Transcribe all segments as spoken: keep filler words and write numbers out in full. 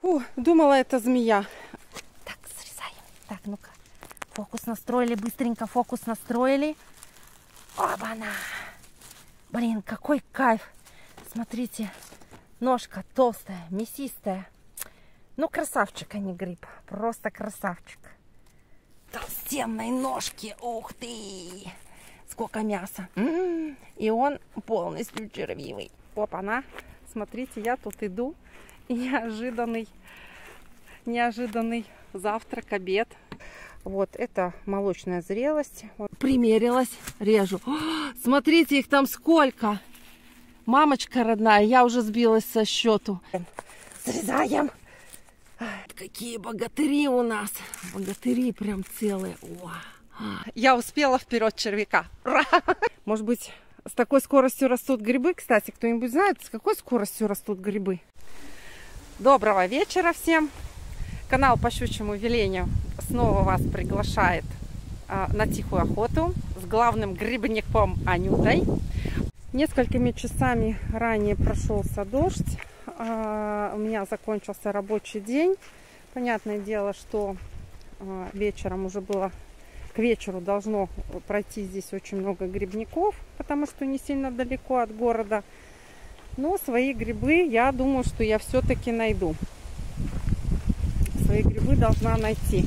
Фу, думала, это змея. Так, срезаем. Так, ну-ка. Фокус настроили, быстренько фокус настроили. Оба-на! Блин, какой кайф. Смотрите, ножка толстая, мясистая. Ну, красавчик, а не гриб. Просто красавчик. Толстенной ножки. Ух ты! Сколько мяса. М-м-м. И он полностью червивый. Опа-на! Смотрите, я тут иду. И неожиданный, неожиданный завтрак, обед. Вот, это молочная зрелость. Вот. Примерилась, режу. О, смотрите, их там сколько. Мамочка родная, я уже сбилась со счету. Срезаем. Какие богатыри у нас. Богатыри прям целые. О. Я успела вперед червяка. Ура! Может быть, с такой скоростью растут грибы? Кстати, кто-нибудь знает, с какой скоростью растут грибы? Доброго вечера всем! Канал по щучьему велению снова вас приглашает а, на тихую охоту с главным грибником Анютой. Несколькими часами ранее прошелся дождь. А, у меня закончился рабочий день. Понятное дело, что а, вечером уже было, к вечеру должно пройти здесь очень много грибников, потому что не сильно далеко от города. Но свои грибы, я думаю, что я все-таки найду. Свои грибы должна найти.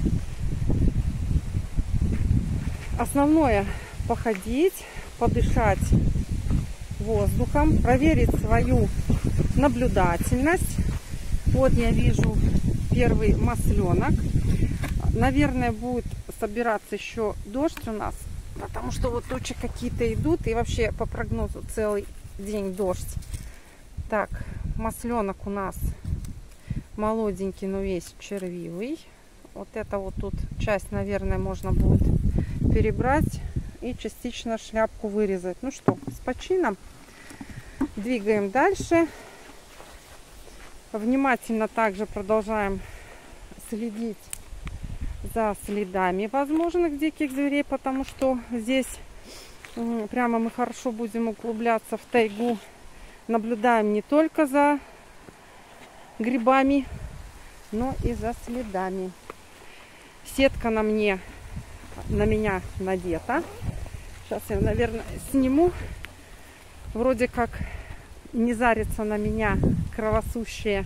Основное — походить, подышать воздухом, проверить свою наблюдательность. Вот я вижу первый масленок. Наверное, будет собираться еще дождь у нас, потому что вот тучи какие-то идут, и вообще по прогнозу целый день дождь. Так, масленок у нас молоденький, но весь червивый. Вот это вот тут часть, наверное, можно будет перебрать и частично шляпку вырезать. Ну что, с почином двигаем дальше. Внимательно также продолжаем следить за следами возможных диких зверей, потому что здесь прямо мы хорошо будем углубляться в тайгу. Наблюдаем не только за грибами, но и за следами. Сетка на мне, на меня надета. Сейчас я, наверное, сниму. Вроде как не зарится на меня кровосущие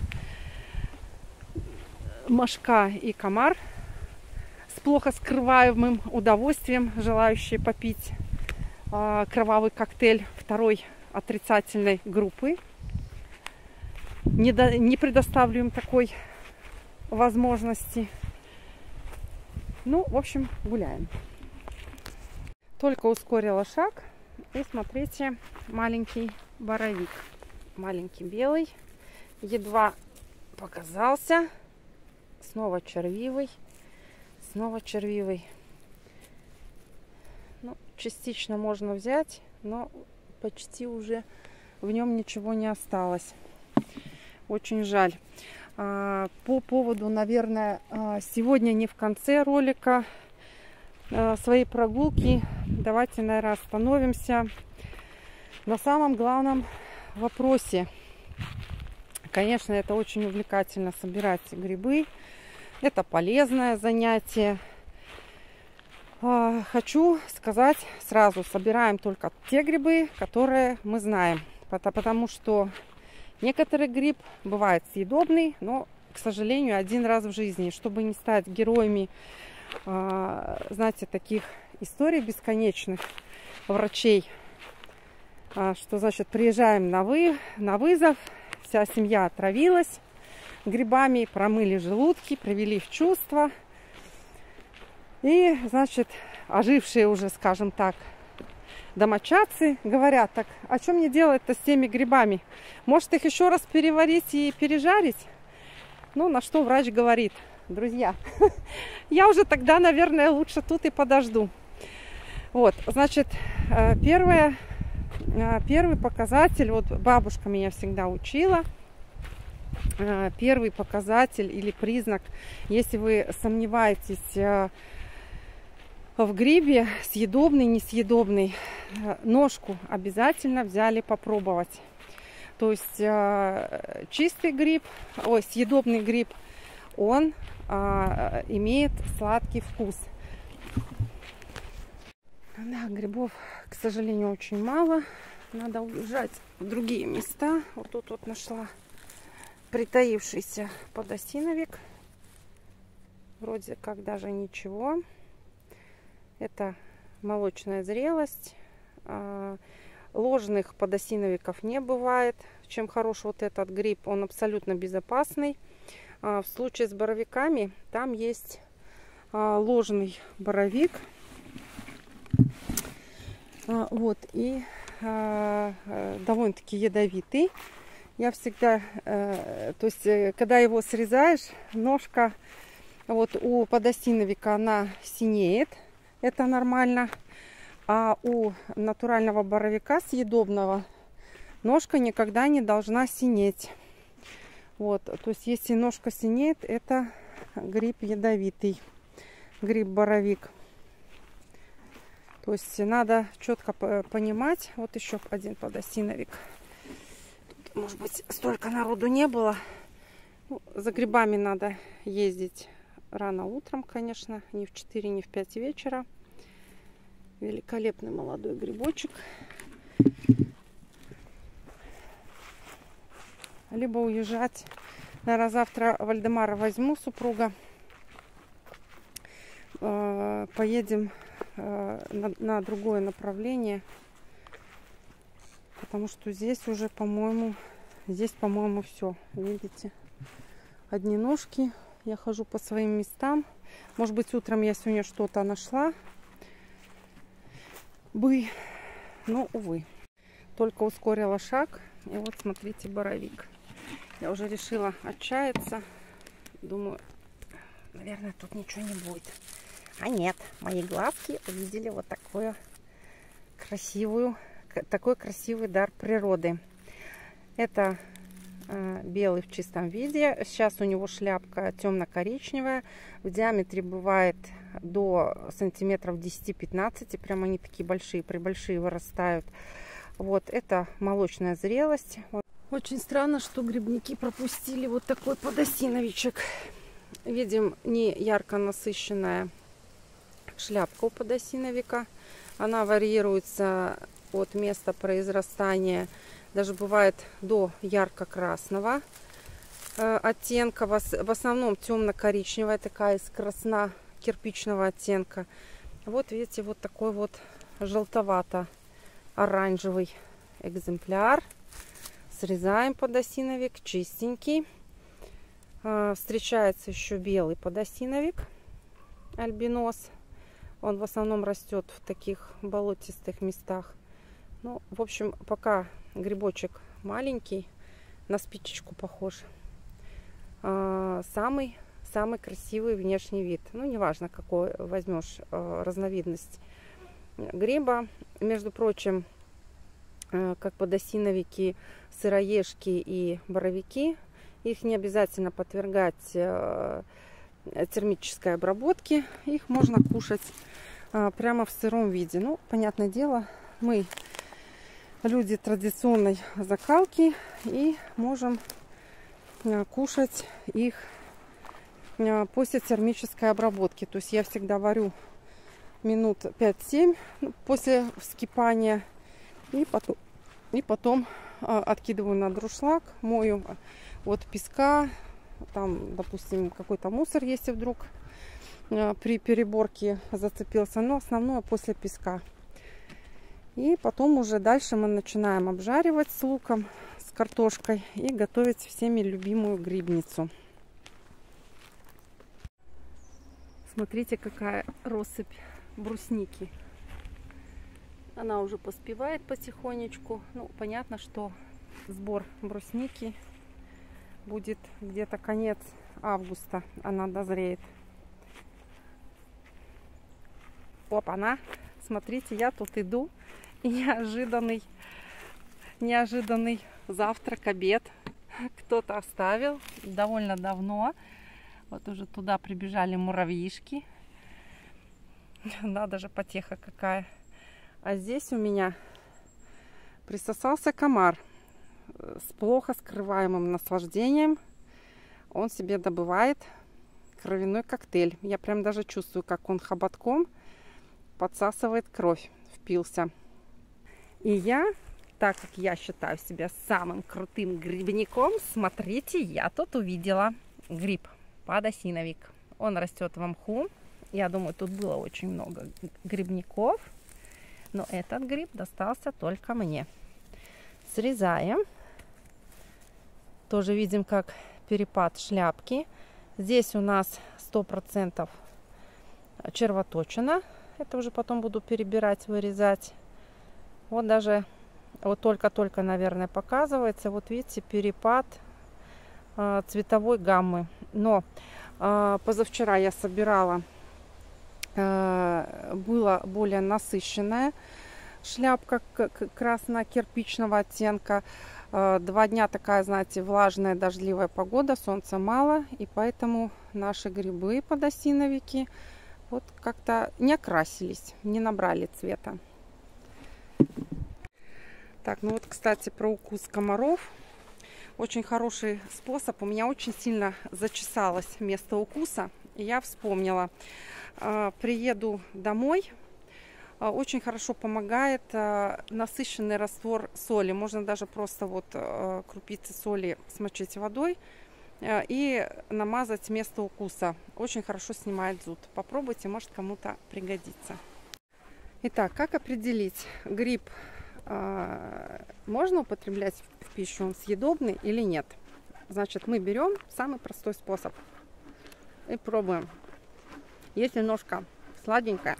мошка и комар с плохо скрываемым удовольствием, желающие попить э, кровавый коктейль второй отрицательной группы. Не, до, не предоставлю им такой возможности. Ну, в общем, гуляем. Только ускорила шаг. И смотрите, маленький боровик. Маленький белый. Едва показался. Снова червивый. Снова червивый. Ну, частично можно взять, но почти уже в нем ничего не осталось. Очень жаль. По поводу, наверное, сегодня не в конце ролика своей прогулки, давайте, наверное, остановимся на самом главном вопросе. Конечно, это очень увлекательно собирать грибы. Это полезное занятие. Хочу сказать сразу, собираем только те грибы, которые мы знаем. Потому что некоторый гриб бывает съедобный, но, к сожалению, один раз в жизни. Чтобы не стать героями, знаете, таких историй бесконечных врачей, что, значит, приезжаем на, вы, на вызов, вся семья отравилась грибами, промыли желудки, привели в чувство. И, значит, ожившие уже, скажем так, домочадцы говорят: так, а что мне делать-то с теми грибами? Может, их еще раз переварить и пережарить? Ну, на что врач говорит: друзья, я уже тогда, наверное, лучше тут и подожду. Вот, значит, первое, первый показатель, вот бабушка меня всегда учила, первый показатель или признак, если вы сомневаетесь в грибе, съедобный, несъедобный, ножку обязательно взяли попробовать. То есть э, чистый гриб, ой, съедобный гриб, он э, имеет сладкий вкус. Да, грибов, к сожалению, очень мало. Надо уезжать в другие места. Вот тут вот нашла притаившийся подосиновик. Вроде как даже ничего. Это молочная зрелость. Ложных подосиновиков не бывает. Чем хорош вот этот гриб, он абсолютно безопасный. В случае с боровиками там есть ложный боровик. Вот, и довольно-таки ядовитый. Я всегда, то есть, когда его срезаешь, ножка вот у подосиновика она синеет. Это нормально. А у натурального боровика съедобного ножка никогда не должна синеть. Вот, то есть, если ножка синеет, это гриб ядовитый, гриб-боровик. То есть, надо четко понимать. Вот еще один подосиновик. Тут, может быть, столько народу не было. Ну, за грибами надо ездить рано утром, конечно, не в четыре, не в пять вечера. Великолепный молодой грибочек. Либо уезжать. Наверное, завтра Вальдемара возьму, супруга. Поедем на, на другое направление. Потому что здесь уже, по-моему, здесь, по-моему, все. Видите? Одни ножки. Я хожу по своим местам. Может быть, утром я сегодня что-то нашла бы, но, увы. Только ускорила шаг. И вот, смотрите, боровик. Я уже решила отчаяться. Думаю, наверное, тут ничего не будет. А нет, мои глазки увидели вот такую красивую, такой красивый дар природы. Это э, белый в чистом виде. Сейчас у него шляпка темно-коричневая. В диаметре бывает до сантиметров десяти-пятнадцати. Прям они такие большие, прибольшие вырастают. Вот, это молочная зрелость. Очень странно, что грибники пропустили вот такой подосиновичек. Видим, не ярко насыщенная шляпка у подосиновика. Она варьируется от места произрастания. Даже бывает до ярко-красного э, оттенка. В, в основном темно-коричневая, такая из красно-кирпичного оттенка. Вот видите, вот такой вот желтовато-оранжевый экземпляр. Срезаем подосиновик, чистенький. Э, встречается еще белый подосиновик, альбинос. Он в основном растет в таких болотистых местах. Ну, в общем, пока грибочек маленький, на спичечку похож. А, самый, самый красивый внешний вид. Ну, неважно, какой возьмешь а, разновидность гриба. Между прочим, а, как подосиновики, сыроежки и боровики, их не обязательно подвергать а, термической обработке. Их можно кушать а, прямо в сыром виде. Ну, понятное дело, мы люди традиционной закалки и можем а, кушать их а, после термической обработки. То есть я всегда варю минут пять-семь после вскипания и потом, и потом а, откидываю на дуршлаг, мою от песка. Там, допустим, какой-то мусор, если вдруг э, при переборке зацепился, но основное после песка. И потом уже дальше мы начинаем обжаривать с луком, с картошкой и готовить всеми любимую грибницу. Смотрите, какая россыпь брусники. Она уже поспевает потихонечку. Ну, понятно, что сбор брусники будет где-то конец августа, она дозреет. Опа-на! Смотрите, я тут иду, и неожиданный, неожиданный завтрак, обед кто-то оставил довольно давно. Вот уже туда прибежали муравьишки. Надо же, потеха какая. А здесь у меня присосался комар. с плохо скрываемым наслаждением он себе добывает кровяной коктейль. Я прям даже чувствую, как он хоботком подсасывает кровь, впился. И я, так как я считаю себя самым крутым грибником, смотрите, я тут увидела гриб подосиновик. Он растет в мху. Я думаю, тут было очень много грибников, но этот гриб достался только мне. Срезаем. Тоже видим, как перепад шляпки. Здесь у нас сто процентов червоточина. Это уже потом буду перебирать, вырезать. Вот даже вот только-только, наверное, показывается. Вот видите, перепад э, цветовой гаммы. Но э, позавчера я собирала, э, была более насыщенная шляпка красно-кирпичного оттенка. Э, два дня такая, знаете, влажная, дождливая погода, солнца мало. И поэтому наши грибы подосиновики вот как-то не окрасились, не набрали цвета. Так, ну вот, кстати, про укус комаров. Очень хороший способ. У меня очень сильно зачесалось место укуса. И я вспомнила. Приеду домой. Очень хорошо помогает насыщенный раствор соли. Можно даже просто вот крупицы соли смочить водой и намазать место укуса. Очень хорошо снимает зуд. Попробуйте, может, кому-то пригодится. Итак, как определить, гриб можно употреблять в пищу, он съедобный или нет? Значит, мы берем самый простой способ и пробуем. Если ножка сладенькая,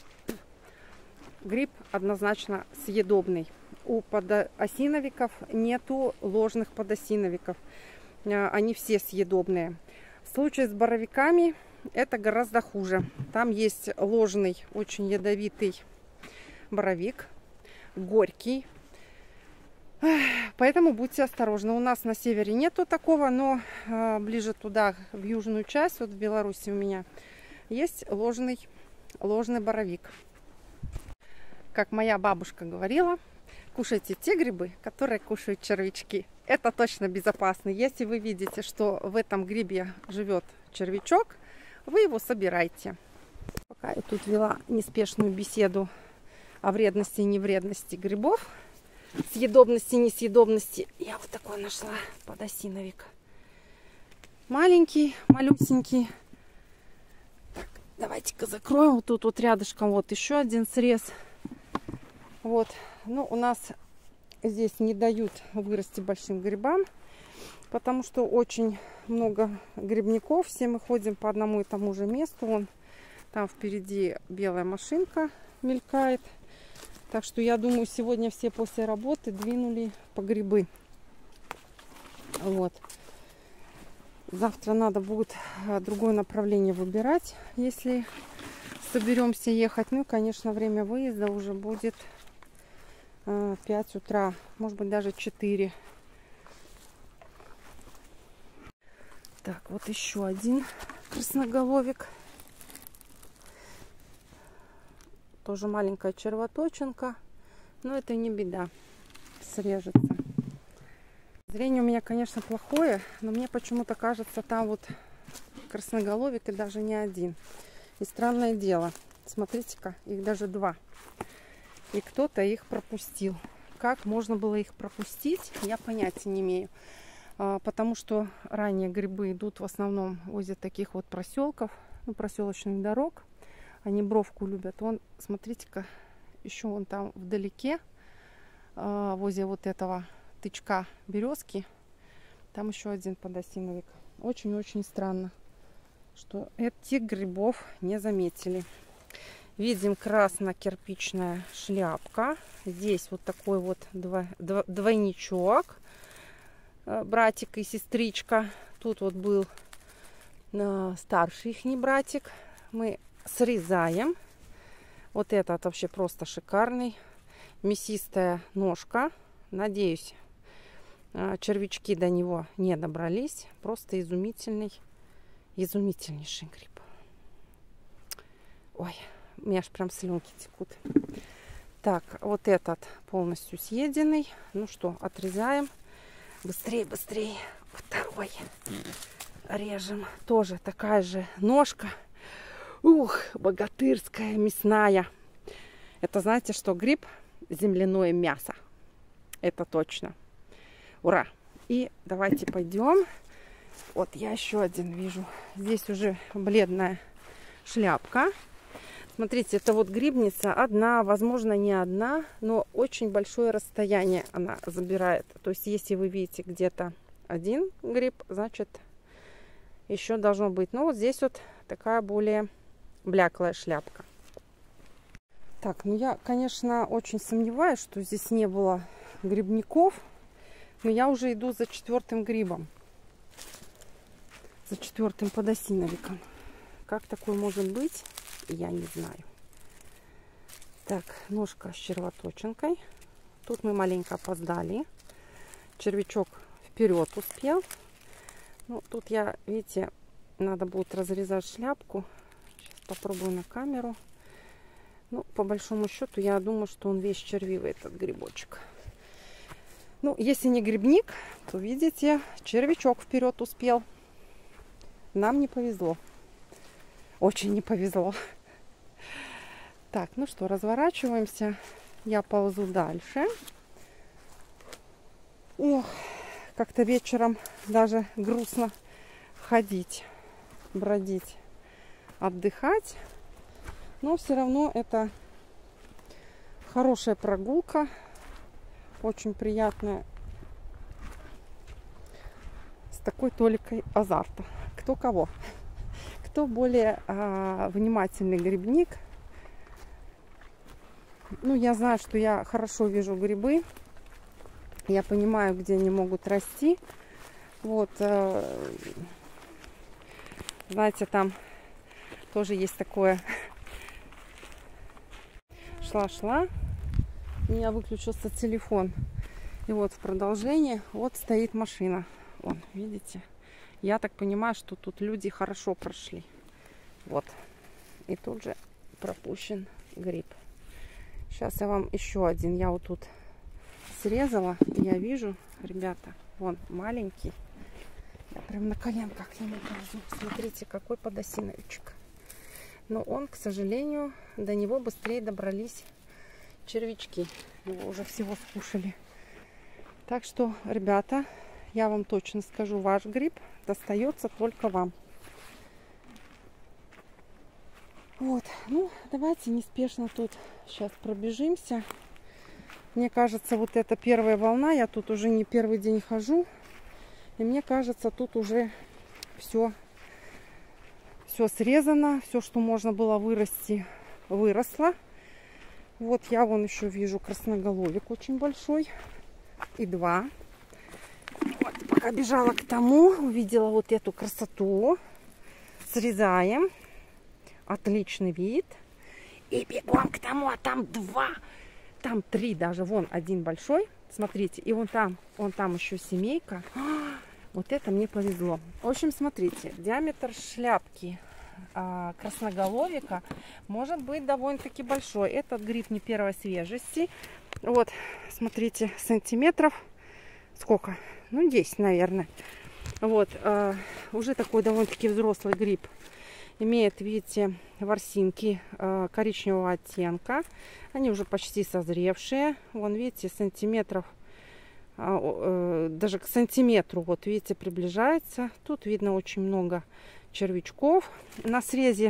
гриб однозначно съедобный. У подосиновиков нету ложных подосиновиков. Они все съедобные. В случае с боровиками это гораздо хуже. Там есть ложный, очень ядовитый боровик, горький. Поэтому будьте осторожны. У нас на севере нету такого, но э, ближе туда, в южную часть, вот в Беларуси у меня, есть ложный, ложный боровик. Как моя бабушка говорила, кушайте те грибы, которые кушают червячки. Это точно безопасно. Если вы видите, что в этом грибе живет червячок, вы его собирайте. Пока я тут вела неспешную беседу о вредности и невредности грибов, съедобности и несъедобности, я вот такой нашла подосиновик. Маленький, малюсенький. Так, давайте-ка закроем. Вот тут вот рядышком вот еще один срез. Вот. Ну, у нас здесь не дают вырасти большим грибам, потому что очень много грибников. Все мы ходим по одному и тому же месту. Вон там впереди белая машинка мелькает. Так что я думаю, сегодня все после работы двинули по грибы. Вот. Завтра надо будет другое направление выбирать, если соберемся ехать. Ну и, конечно, время выезда уже будет пять утра, может быть, даже четыре. Так, вот еще один красноголовик. Тоже маленькая червоточинка, но это не беда, срежется. Зрение у меня, конечно, плохое, но мне почему-то кажется, там вот красноголовик и даже не один. И странное дело, смотрите-ка, их даже два. И кто-то их пропустил. Как можно было их пропустить, я понятия не имею. А, потому что ранее грибы идут в основном возле таких вот проселков, ну, проселочных дорог. Они бровку любят. Вон, смотрите-ка, еще вон там вдалеке, а, возле вот этого тычка березки, там еще один подосиновик. Очень-очень странно, что этих грибов не заметили. Видим красно-кирпичная шляпка. Здесь вот такой вот дво, дво, двойничок, братик и сестричка. Тут вот был э, старший их братик. Мы срезаем. Вот этот вообще просто шикарный. Мясистая ножка. Надеюсь, червячки до него не добрались. Просто изумительный, изумительнейший гриб. Ой, у меня аж прям слюнки текут. Так, вот этот полностью съеденный. Ну что, отрезаем. Быстрее, быстрее. Второй. Режем. Тоже такая же ножка. Ух, богатырская, мясная. Это знаете что? Гриб, земляное мясо. Это точно. Ура! И давайте пойдем. Вот я еще один вижу. Здесь уже бледная шляпка. Смотрите, это вот грибница одна, возможно, не одна, но очень большое расстояние она забирает. То есть, если вы видите где-то один гриб, значит, еще должно быть. Но вот здесь вот такая более бляклая шляпка. Так, ну я, конечно, очень сомневаюсь, что здесь не было грибников. Но я уже иду за четвертым грибом. За четвертым подосиновиком. Как такое может быть, я не знаю. Так, ножка с червоточинкой. Тут мы маленько опоздали. Червячок вперед успел. Ну, тут я, видите, надо будет разрезать шляпку. Сейчас попробую на камеру. Ну, по большому счету, я думаю, что он весь червивый, этот грибочек. Ну, если не грибник, то, видите, червячок вперед успел. Нам не повезло. Очень не повезло. Так, ну что, разворачиваемся. Я ползу дальше. Ох, как-то вечером даже грустно ходить, бродить, отдыхать. Но все равно это хорошая прогулка. Очень приятная. С такой толикой азарта. Кто кого. Кто более а, внимательный грибник. Ну, я знаю, что я хорошо вижу грибы. Я понимаю, где они могут расти. Вот. А, знаете, там тоже есть такое. Шла-шла. У меня выключился телефон. И вот в продолжение вот стоит машина. Вон, видите? Я так понимаю, что тут люди хорошо прошли. Вот. И тут же пропущен гриб. Сейчас я вам еще один. Я вот тут срезала. И я вижу, ребята, вон маленький. Я прям на коленках к нему ползу. Смотрите, какой подосиновичек. Но он, к сожалению, до него быстрее добрались червячки. Его уже всего скушали. Так что, ребята, я вам точно скажу, ваш гриб достается только вам. Вот, ну, давайте неспешно тут сейчас пробежимся. Мне кажется, вот эта первая волна, я тут уже не первый день хожу. И мне кажется, тут уже все, все срезано, все, что можно было вырасти, выросло. Вот я вон еще вижу красноголовик очень большой. И два. Вот, пока бежала к тому, увидела вот эту красоту. Срезаем. Отличный вид. И бегом к тому, а там два. Там три даже. Вон один большой. Смотрите. И вон там, вон там еще семейка. Вот это мне повезло. В общем, смотрите. Диаметр шляпки а, красноголовика может быть довольно-таки большой. Этот гриб не первой свежести. Вот, смотрите, сантиметров. Сколько? Ну, десять, наверное. Вот, а, уже такой довольно-таки взрослый гриб. Имеет, видите, ворсинки а, коричневого оттенка. Они уже почти созревшие. Вон, видите, сантиметров, а, а, даже к сантиметру, вот, видите, приближается. Тут видно очень много червячков. На срезе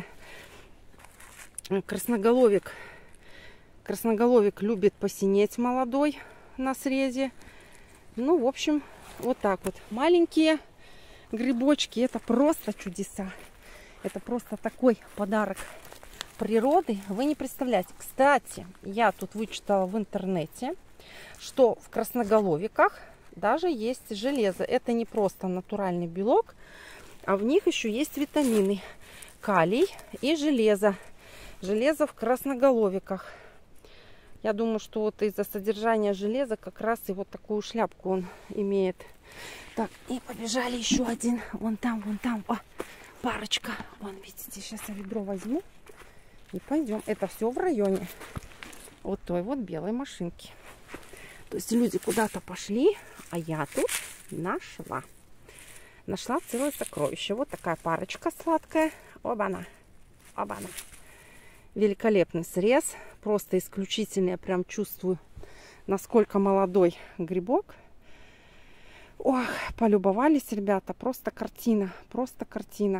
красноголовик. Красноголовик любит посинеть молодой на срезе. Ну, в общем, вот так вот. Маленькие грибочки. Это просто чудеса. Это просто такой подарок природы. Вы не представляете. Кстати, я тут вычитала в интернете, что в красноголовиках даже есть железо. Это не просто натуральный белок, а в них еще есть витамины. Калий и железо. Железо в красноголовиках. Я думаю, что вот из-за содержания железа как раз и вот такую шляпку он имеет. Так, и побежали еще один. Вон там, вон там. О, парочка. Вон, видите, сейчас я ведро возьму. И пойдем. Это все в районе вот той вот белой машинки. То есть люди куда-то пошли, а я тут нашла. Нашла целое сокровище. Вот такая парочка сладкая. Оба-на. Оба-на. Великолепный срез. Просто исключительно. Я прям чувствую, насколько молодой грибок. Ох, полюбовались, ребята. Просто картина. Просто картина.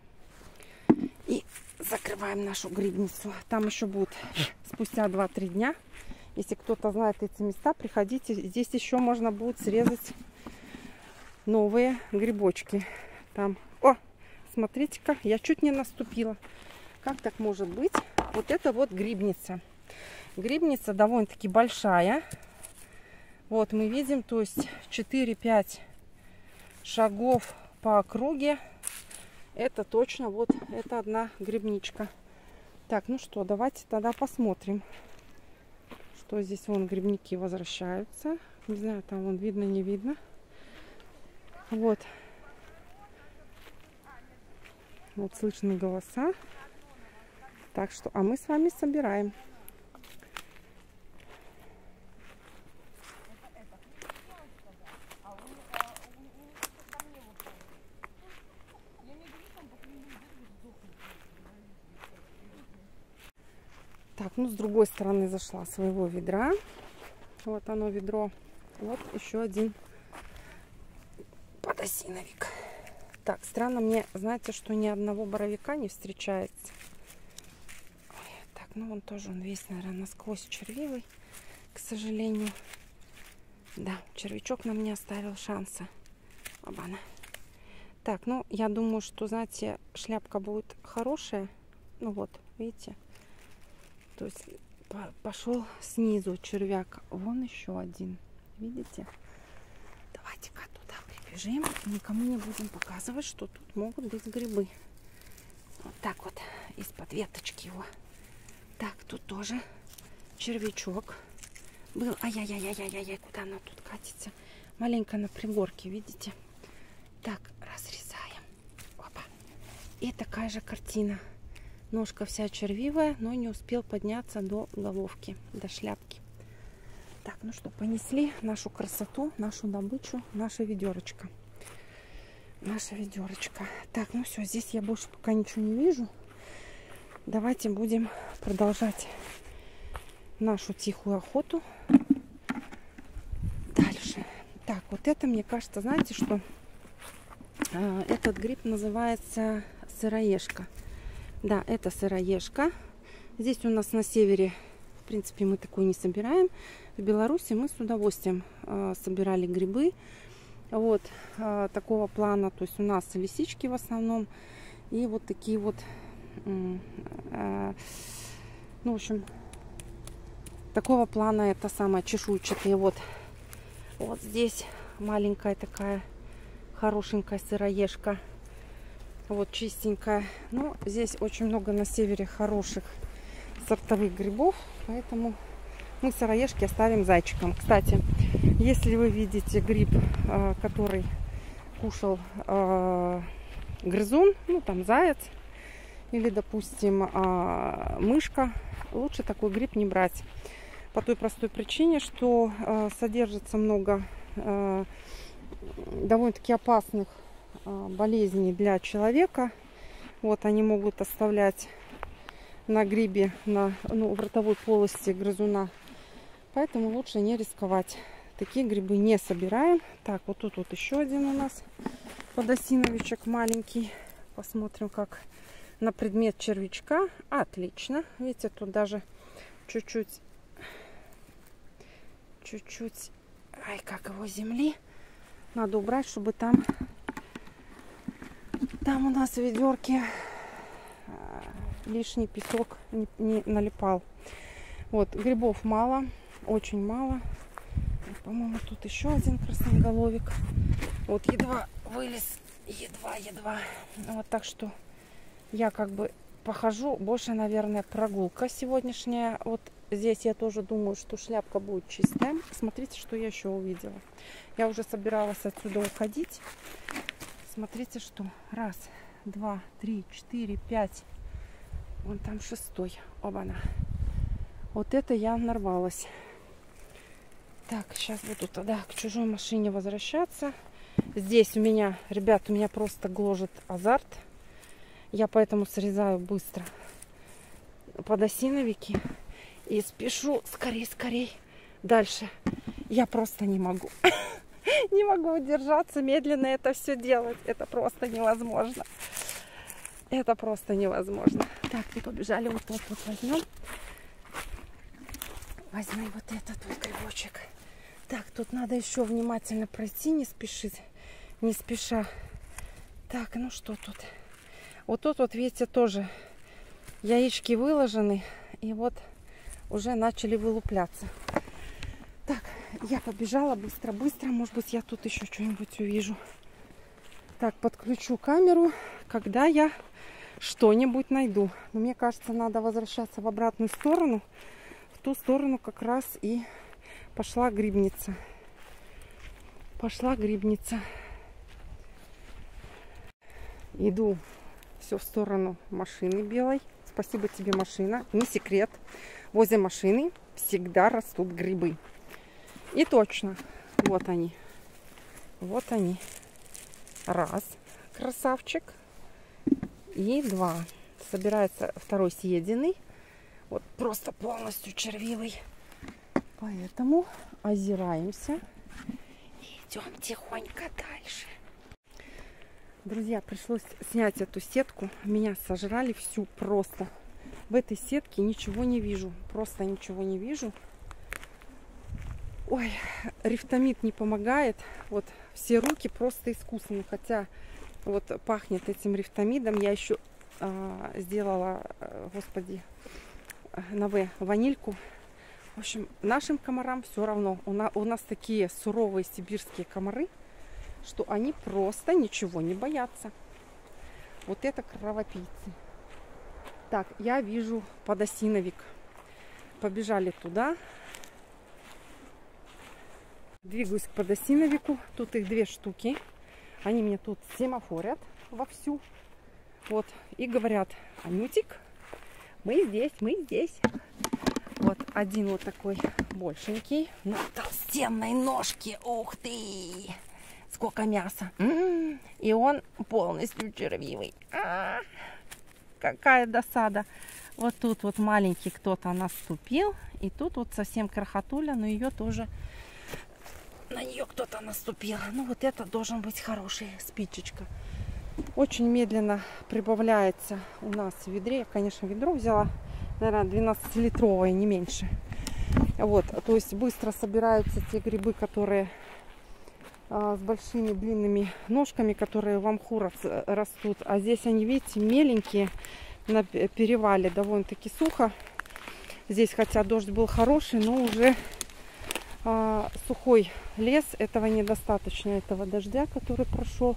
И закрываем нашу грибницу. Там еще будет спустя два-три дня. Если кто-то знает эти места, приходите. Здесь еще можно будет срезать новые грибочки. Там. О, смотрите-ка, я чуть не наступила. Как так может быть? Вот это вот грибница. Грибница довольно-таки большая. Вот мы видим, то есть четыре-пять шагов по округе. Это точно вот это одна грибничка. Так, ну что, давайте тогда посмотрим, что здесь. Вон грибники возвращаются. Не знаю, там вон видно, не видно. Вот. Вот слышны голоса. Так что, а мы с вами собираем. Так, ну с другой стороны зашла своего ведра. Вот оно ведро. Вот еще один подосиновик. Так, странно мне, знаете, что ни одного боровика не встречается. Ой, так, ну он тоже, он весь, наверное, насквозь червивый, к сожалению. Да, червячок нам не оставил шанса. Обана. Так, ну, я думаю, что, знаете, шляпка будет хорошая. Ну вот, видите? То есть пошел снизу червяк. Вон еще один. Видите? Давайте-ка туда прибежим. Никому не будем показывать, что тут могут быть грибы. Вот так вот. Из-под веточки его. Так, тут тоже червячок был. Ай-яй-яй-яй-яй-яй. Куда она тут катится? Маленько на пригорке, видите? Так, разрезаем. Опа. И такая же картина. Ножка вся червивая, но не успел подняться до головки, до шляпки. Так, ну что, понесли нашу красоту, нашу добычу, наше ведерочко. Наше ведерочко. Так, ну все, здесь я больше пока ничего не вижу. Давайте будем продолжать нашу тихую охоту дальше. Так, вот это, мне кажется, знаете, что э, этот гриб называется сыроежка. Да, это сыроежка. Здесь у нас на севере, в принципе, мы такой не собираем. В Беларуси мы с удовольствием э, собирали грибы. Вот э, такого плана. То есть у нас лисички в основном. И вот такие вот, э, э, ну, в общем, такого плана это самое чешуйчатые. Вот, вот здесь маленькая такая хорошенькая сыроежка. Вот чистенькая. Но здесь очень много на севере хороших сортовых грибов. Поэтому мы сыроежки оставим зайчикам. Кстати, если вы видите гриб, который кушал грызун, ну там заяц или, допустим, мышка, лучше такой гриб не брать. По той простой причине, что содержится много довольно-таки опасных болезней для человека. Вот они могут оставлять на грибе, на, ну, в ротовой полости грызуна. Поэтому лучше не рисковать. Такие грибы не собираем. Так, вот тут вот еще один у нас подосиновичек маленький. Посмотрим, как на предмет червячка. Отлично. Видите, тут даже чуть-чуть, чуть-чуть, ай, как его земли надо убрать, чтобы там Там у нас в ведерке лишний песок не, не налипал. Вот, грибов мало, очень мало. По-моему, тут еще один красноголовик. Вот, едва вылез, едва-едва. Вот, так что я как бы похожу. Больше, наверное, прогулка сегодняшняя. Вот здесь я тоже думаю, что шляпка будет чистая. Смотрите, что я еще увидела. Я уже собиралась отсюда уходить. Смотрите, что. Раз, два, три, четыре, пять. Вон там шестой. Оба-на. Вот это я нарвалась. Так, сейчас буду тогда к чужой машине возвращаться. Здесь у меня, ребят, у меня просто гложет азарт. Я поэтому срезаю быстро подосиновики и спешу скорей-скорей дальше. Я просто не могу. Не могу удержаться, медленно это все делать. Это просто невозможно. Это просто невозможно. Так, и побежали вот тут вот возьмем. Возьмем вот этот вот грибочек. Так, тут надо еще внимательно пройти, не спешить, не спеша. Так, ну что тут? Вот тут вот, видите, тоже яички выложены. И вот уже начали вылупляться. Так, я побежала быстро-быстро. Может быть, я тут еще что-нибудь увижу. Так, подключу камеру, когда я что-нибудь найду. Но мне кажется, надо возвращаться в обратную сторону. В ту сторону как раз и пошла грибница. Пошла грибница. Иду все в сторону машины белой. Спасибо тебе, машина. Не секрет. Возле машины всегда растут грибы. И точно. Вот они. Вот они. Раз. Красавчик. И два. Собирается второй съеденный. Вот просто полностью червивый. Поэтому озираемся. И идем тихонько дальше. Друзья, пришлось снять эту сетку. Меня сожрали всю просто. В этой сетке ничего не вижу. Просто ничего не вижу. Ой, рифтомид не помогает. Вот все руки просто искусаны. Хотя вот пахнет этим рифтомидом. Я еще а, сделала, господи, на В ванильку. В общем, нашим комарам все равно. У нас, у нас такие суровые сибирские комары, что они просто ничего не боятся. Вот это кровопийцы. Так, я вижу подосиновик. Побежали туда. Двигаюсь к подосиновику. Тут их две штуки. Они мне тут семафорят вовсю. Вот. И говорят: Анютик, мы здесь, мы здесь. Вот один вот такой большенький. На толстенной ножке. Ух ты! Сколько мяса. М-м-м. И он полностью червивый. А-а-а. Какая досада. Вот тут вот маленький кто-то наступил. И тут вот совсем крохотуля, но ее тоже... На нее кто-то наступил. Ну вот это должен быть хороший спичечка. Очень медленно прибавляется у нас в ведре. Я, конечно, ведро взяла. Наверное, двенадцатилитровое, не меньше. Вот. То есть быстро собираются те грибы, которые а, с большими длинными ножками, которые в амхурах растут. А здесь они, видите, меленькие. На перевале довольно-таки сухо. Здесь, хотя дождь был хороший, но уже... А, сухой лес, этого недостаточно, этого дождя, который прошел.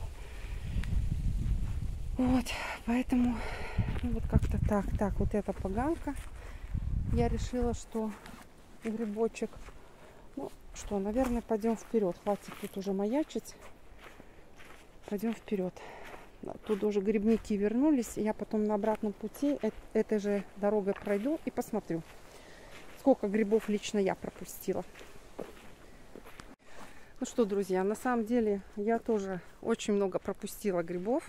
Вот, поэтому ну, вот как-то так. Так, вот эта поганка. Я решила, что грибочек. Ну что, наверное, пойдем вперед. Хватит тут уже маячить. Пойдем вперед. Тут уже грибники вернулись. Я потом на обратном пути этой же дорогой пройду и посмотрю, сколько грибов лично я пропустила. Ну что, друзья, на самом деле я тоже очень много пропустила грибов.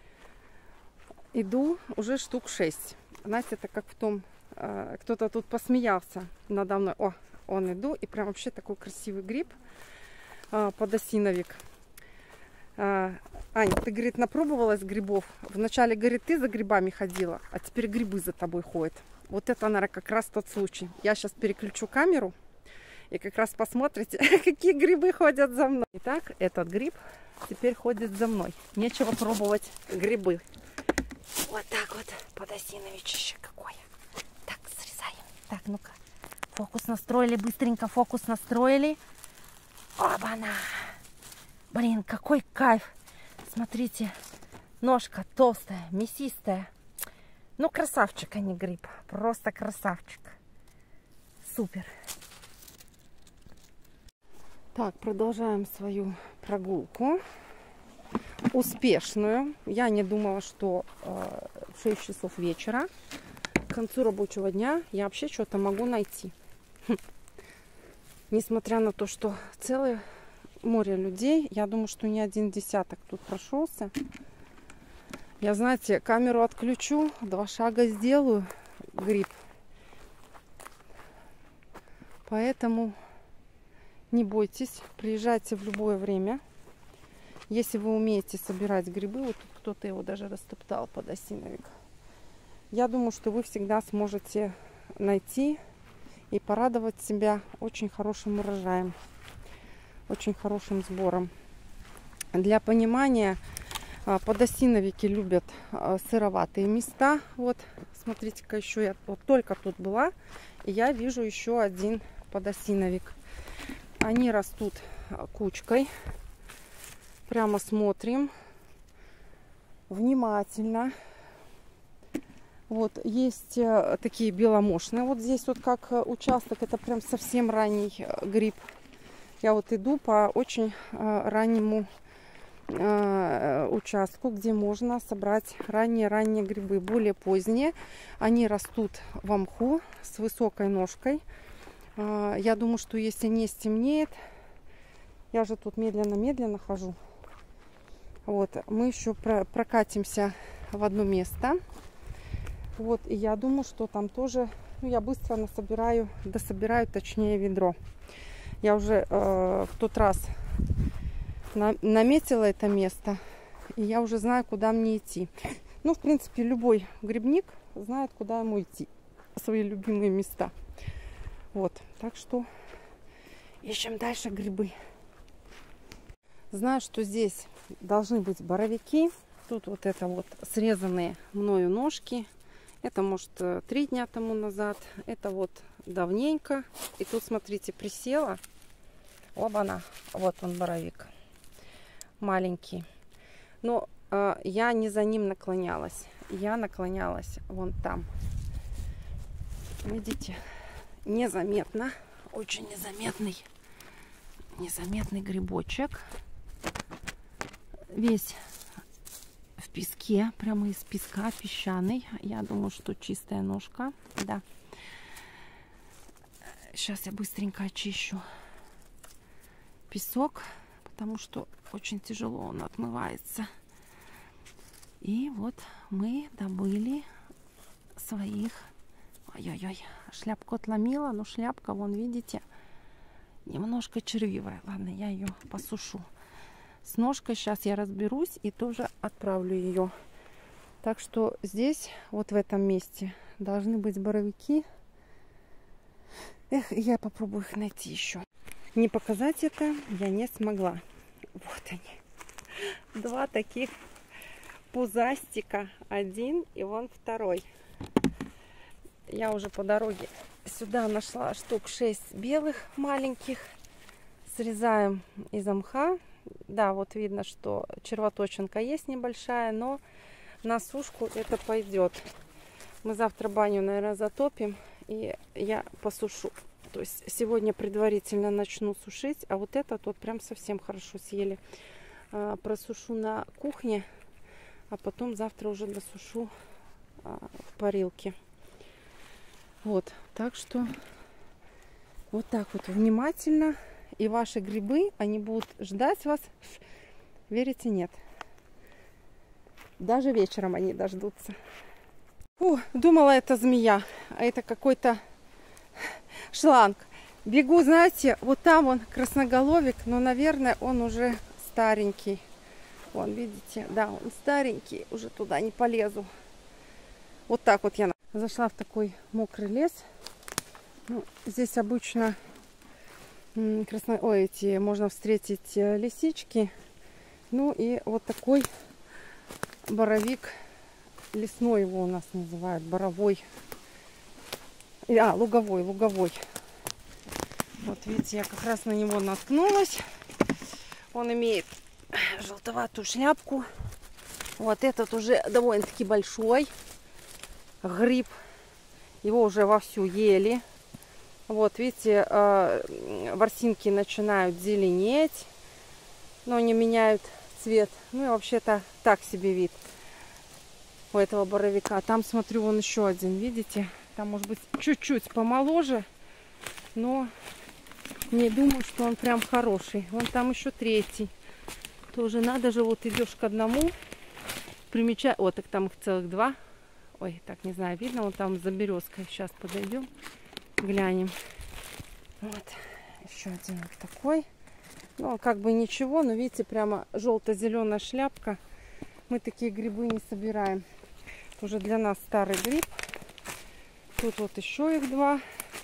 Иду уже штук шесть. Знаете, это как в том, э, кто-то тут посмеялся надо мной. О, он иду, и прям вообще такой красивый гриб, э, подосиновик. Э, Аня, ты, говорит, напробовалась грибов? Вначале, говорит, ты за грибами ходила, а теперь грибы за тобой ходят. Вот это, наверное, как раз тот случай. Я сейчас переключу камеру. И как раз посмотрите, какие грибы ходят за мной. Итак, этот гриб теперь ходит за мной. Нечего пробовать грибы. Вот так вот, подосиновичище какое. Так, срезаем. Так, ну-ка. Фокус настроили, быстренько фокус настроили. Оба-на! Блин, какой кайф. Смотрите, ножка толстая, мясистая. Ну, красавчик, а не гриб. Просто красавчик. Супер. Так, продолжаем свою прогулку. Успешную. Я не думала, что э, в шесть часов вечера, к концу рабочего дня, я вообще что-то могу найти. Хм. Несмотря на то, что целое море людей, я думаю, что не один десяток тут прошелся. Я, знаете, камеру отключу, два шага сделаю, гриб. Поэтому не бойтесь, приезжайте в любое время. Если вы умеете собирать грибы, вот тут кто-то его даже растоптал, подосиновик. Я думаю, что вы всегда сможете найти и порадовать себя очень хорошим урожаем, очень хорошим сбором. Для понимания, подосиновики любят сыроватые места. Вот, смотрите-ка, еще я вот только тут была, и я вижу еще один подосиновик. Они растут кучкой. Прямо смотрим внимательно. Вот есть такие беломошные. Вот здесь вот как участок, это прям совсем ранний гриб. Я вот иду по очень раннему участку, где можно собрать ранние-ранние грибы. Более поздние. Они растут в мху с высокой ножкой. Я думаю, что если не стемнеет, я же тут медленно-медленно хожу. Вот, мы еще про прокатимся в одно место. Вот, и я думаю, что там тоже, ну, я быстро насобираю, дособираю, точнее, ведро. Я уже э, в тот раз на наметила это место, и я уже знаю, куда мне идти. Ну, в принципе, любой грибник знает, куда ему идти. Свои любимые места. Вот, так что ищем дальше грибы. Знаю, что здесь должны быть боровики. Тут вот это вот срезанные мною ножки. Это, может, три дня тому назад. Это вот давненько. И тут, смотрите, присела. Оба-на. Вот он, боровик. Маленький. Но э, я не за ним наклонялась. Я наклонялась вон там. Видите? Незаметно. Очень незаметный. Незаметный грибочек. Весь в песке, прямо из песка, песчаный. Я думаю, что чистая ножка. Да. Сейчас я быстренько очищу песок, потому что очень тяжело он отмывается. И вот мы добыли своих. Ой-ой-ой, шляпку отломила, но шляпка, вон, видите, немножко червивая. Ладно, я ее посушу. С ножкой сейчас я разберусь и тоже отправлю ее. Так что здесь, вот в этом месте, должны быть боровики. Эх, я попробую их найти еще. Не показать это я не смогла. Вот они. Два таких пузастика. Один и вон второй. Я уже по дороге сюда нашла штук шесть белых маленьких. Срезаем из мха. Да, вот видно, что червоточинка есть небольшая, но на сушку это пойдет. Мы завтра баню, наверное, затопим, и я посушу. То есть сегодня предварительно начну сушить, а вот этот вот прям совсем хорошо съели. А, просушу на кухне, а потом завтра уже досушу а, в парилке. Вот, так что вот так вот внимательно. И ваши грибы, они будут ждать вас. Верите, нет. Даже вечером они дождутся. Фу, думала, это змея, а это какой-то шланг. Бегу, знаете, вот там он красноголовик, но, наверное, он уже старенький. Вон, видите, да, он старенький, уже туда не полезу. Вот так вот я зашла в такой мокрый лес. Ну, здесь обычно красно... Ой, эти можно встретить лисички. Ну и вот такой боровик. Лесной его у нас называют. Боровой. А, луговой, луговой. Вот видите, я как раз на него наткнулась. Он имеет желтоватую шляпку. Вот этот уже довольно-таки большой гриб. Его уже вовсю ели. Вот, видите, ворсинки начинают зеленеть, но не меняют цвет. Ну и вообще-то так себе вид у этого боровика. Там, смотрю, вон еще один, видите? Там, может быть, чуть-чуть помоложе, но Не думаю, что он прям хороший. Вон там еще третий. Тоже надо же, вот идешь к одному, примечай... О, так там их целых два. Ой, так не знаю, видно, вон там за березкой. Сейчас подойдем, глянем. Вот, еще один вот такой. Ну, как бы ничего, но видите, прямо желто-зеленая шляпка. Мы такие грибы не собираем. Уже для нас старый гриб. Тут вот еще их два.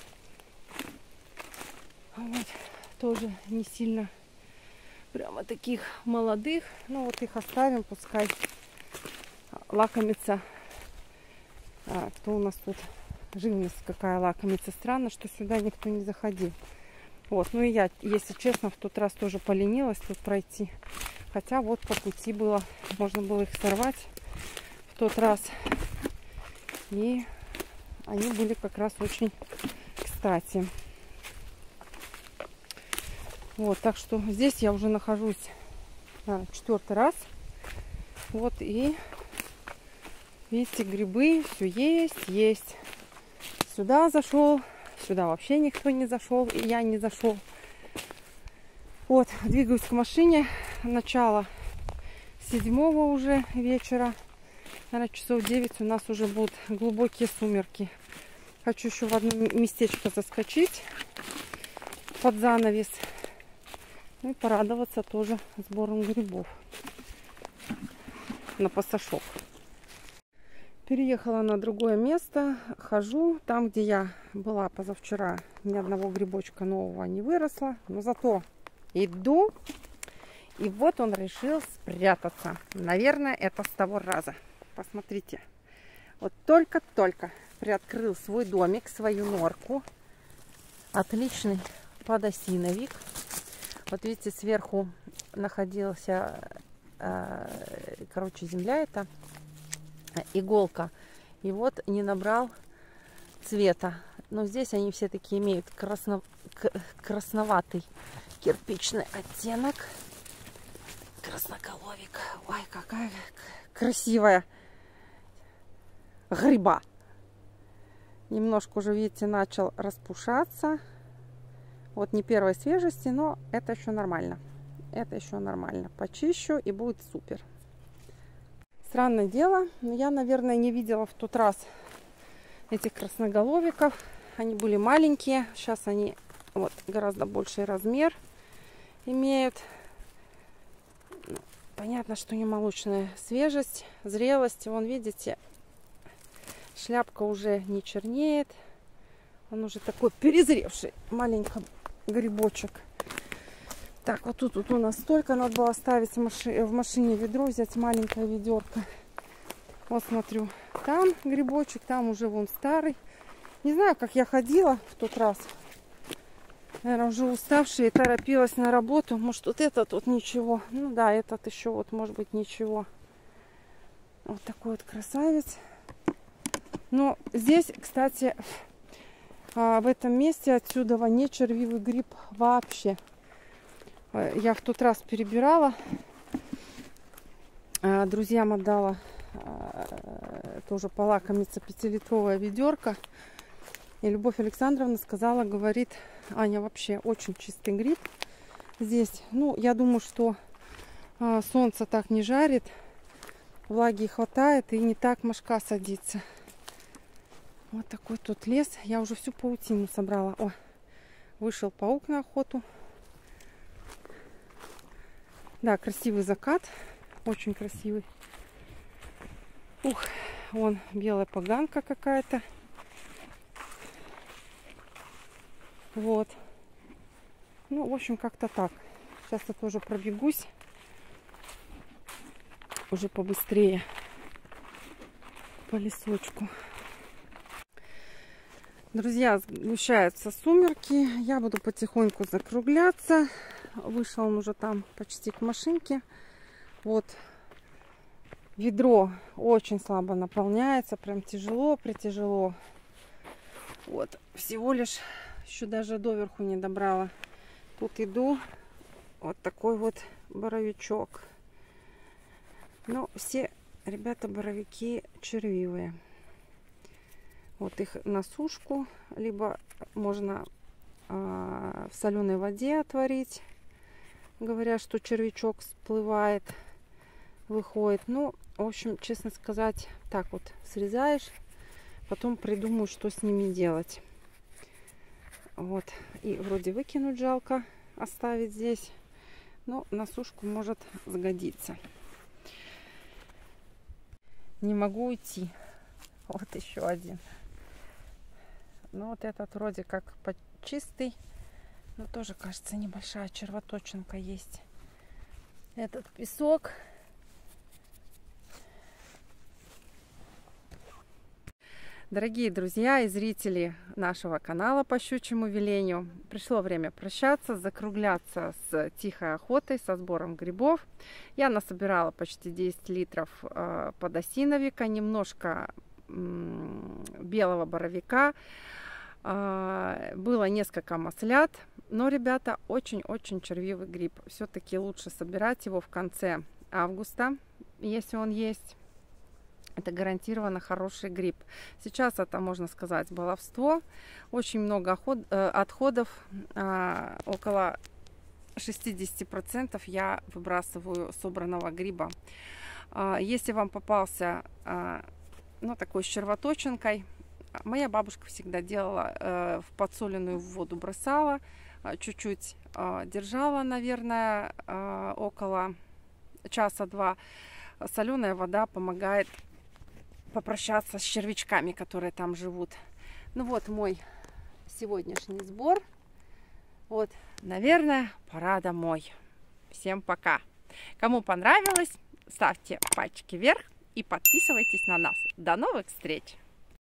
Вот, тоже не сильно прямо таких молодых. Ну, вот их оставим, пускай лакомится. А, кто у нас тут? Живность какая лакомится. Странно, что сюда никто не заходил. Вот, ну и я, если честно, в тот раз тоже поленилась тут пройти. Хотя вот по пути было, можно было их сорвать в тот раз. И они были как раз очень кстати. Вот, так что здесь я уже нахожусь а, четвертый раз. Вот, и видите, грибы, все есть, есть. Сюда зашел. Сюда вообще никто не зашел, и я не зашел. Вот, двигаюсь к машине. Начало седьмого уже вечера. Наверное, часов девять у нас уже будут глубокие сумерки. Хочу еще в одно местечко заскочить под занавес. Ну и порадоваться тоже сбором грибов на пасашок. Переехала на другое место, хожу там, где я была позавчера. Ни одного грибочка нового не выросло, но зато иду, и вот он решил спрятаться. Наверное, это с того раза. Посмотрите, вот только-только приоткрыл свой домик, свою норку. Отличный подосиновик. Вот видите, сверху находился, короче, земля это. Иголка. И вот не набрал цвета. Но здесь они все таки имеют красно... красноватый кирпичный оттенок. Красноголовик. Ой, какая красивая гриба. Немножко уже, видите, начал распушаться. Вот не первой свежести, но это еще нормально. Это еще нормально. Почищу, и будет супер. Странное дело, но я, наверное, не видела в тот раз этих красноголовиков. Они были маленькие, сейчас они вот гораздо больший размер имеют. Понятно, что не молочная свежесть, зрелость. Вон, видите, шляпка уже не чернеет. Он уже такой перезревший, маленький грибочек. Так, вот тут вот у нас столько. Надо было оставить в, маши... в машине ведро, взять маленькое ведерко. Вот смотрю, там грибочек, там уже вон старый. Не знаю, как я ходила в тот раз. Наверное, уже уставшая и торопилась на работу. Может, вот этот вот ничего. Ну да, этот еще вот, может быть, ничего. Вот такой вот красавец. Но здесь, кстати, в этом месте отсюда не червивый гриб вообще. Я в тот раз перебирала, друзьям отдала тоже полакомиться пятилитровое ведерко. И Любовь Александровна сказала, говорит, Аня, вообще очень чистый гриб здесь. Ну, я думаю, что солнце так не жарит, влаги хватает и не так мошка садится. Вот такой тут лес. Я уже всю паутину собрала. О, вышел паук на охоту. Да, красивый закат. Очень красивый. Ух, вон белая поганка какая-то. Вот. Ну, в общем, как-то так. Сейчас я тоже пробегусь. Уже побыстрее. По лесочку. Друзья, сгущаются сумерки. Я буду потихоньку закругляться. Вышел он уже там почти к машинке. Вот. Ведро очень слабо наполняется. Прям тяжело, притяжело. Вот. Всего лишь еще даже доверху не добрала. Тут иду. Вот такой вот боровичок. Ну, все, ребята, боровики червивые. Вот их на сушку. Либо можно а, в соленой воде отварить. Говорят, что червячок всплывает, выходит. Ну, в общем, честно сказать, так вот срезаешь, потом придумаю, что с ними делать. Вот. И вроде выкинуть жалко, оставить здесь. Но на сушку может сгодиться. Не могу уйти. Вот еще один. Ну вот этот вроде как чистый. Но тоже, кажется, небольшая червоточинка есть. Этот песок. Дорогие друзья и зрители нашего канала по щучьему велению, пришло время прощаться, закругляться с тихой охотой, со сбором грибов. Я насобирала почти десять литров э, подосиновика, немножко м, белого боровика, э, было несколько маслят, но, ребята, очень-очень червивый гриб. Все-таки лучше собирать его в конце августа, если он есть. Это гарантированно хороший гриб. Сейчас это, можно сказать, баловство. Очень много отходов. Около шестидесяти процентов я выбрасываю собранного гриба. Если вам попался, ну, такой с червоточинкой, моя бабушка всегда делала, в подсоленную воду бросала, чуть-чуть держала, наверное, около часа-два. Соленая вода помогает попрощаться с червячками, которые там живут. Ну вот мой сегодняшний сбор. Вот, наверное, пора домой. Всем пока. Кому понравилось, ставьте пальчики вверх и подписывайтесь на нас. До новых встреч!